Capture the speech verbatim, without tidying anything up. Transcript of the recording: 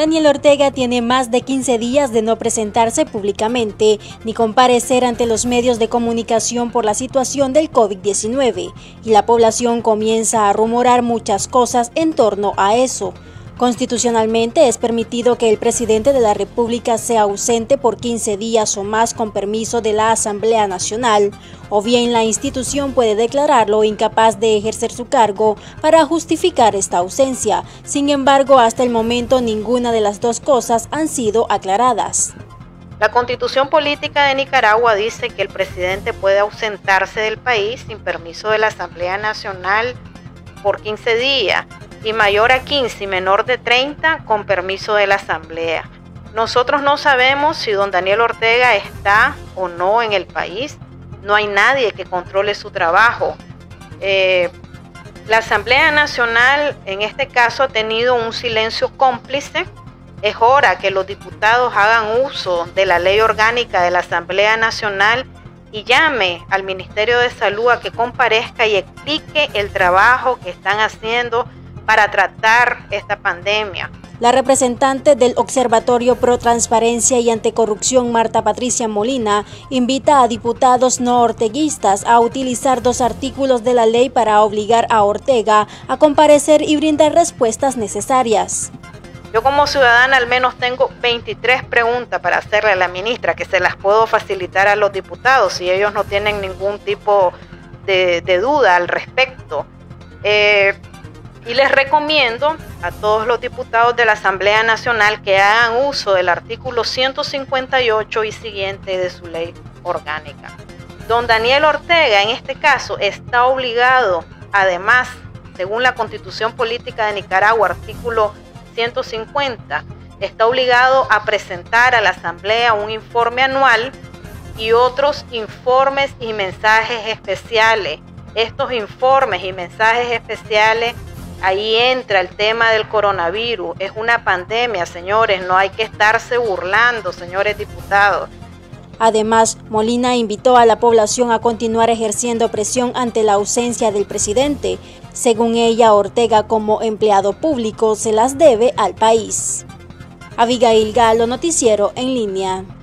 Daniel Ortega tiene más de quince días de no presentarse públicamente ni comparecer ante los medios de comunicación por la situación del COVID diecinueve, y la población comienza a rumorar muchas cosas en torno a eso. Constitucionalmente es permitido que el presidente de la República sea ausente por quince días o más con permiso de la Asamblea Nacional, o bien la institución puede declararlo incapaz de ejercer su cargo para justificar esta ausencia. Sin embargo, hasta el momento ninguna de las dos cosas han sido aclaradas. La Constitución Política de Nicaragua dice que el presidente puede ausentarse del país sin permiso de la Asamblea Nacional por quince días. Y mayor a quince y menor de treinta con permiso de la Asamblea. Nosotros no sabemos si don Daniel Ortega está o no en el país. No hay nadie que controle su trabajo. Eh, la Asamblea Nacional en este caso ha tenido un silencio cómplice. Es hora que los diputados hagan uso de la ley orgánica de la Asamblea Nacional y llame al Ministerio de Salud a que comparezca y explique el trabajo que están haciendo para tratar esta pandemia. La representante del Observatorio Pro Transparencia y Anticorrupción, Marta Patricia Molina, invita a diputados no orteguistas a utilizar dos artículos de la ley para obligar a Ortega a comparecer y brindar respuestas necesarias. Yo como ciudadana al menos tengo veintitrés preguntas para hacerle a la ministra, que se las puedo facilitar a los diputados si ellos no tienen ningún tipo de, de duda al respecto. Eh, Y les recomiendo a todos los diputados de la Asamblea Nacional que hagan uso del artículo ciento cincuenta y ocho y siguiente de su ley orgánica. Don Daniel Ortega, en este caso, está obligado, además, según la Constitución Política de Nicaragua, artículo ciento cincuenta, está obligado a presentar a la Asamblea un informe anual y otros informes y mensajes especiales. Estos informes y mensajes especiales, ahí entra el tema del coronavirus. Es una pandemia, señores, no hay que estarse burlando, señores diputados. Además, Molina invitó a la población a continuar ejerciendo presión ante la ausencia del presidente. Según ella, Ortega como empleado público se las debe al país. Abigail Galo, Noticiero en Línea.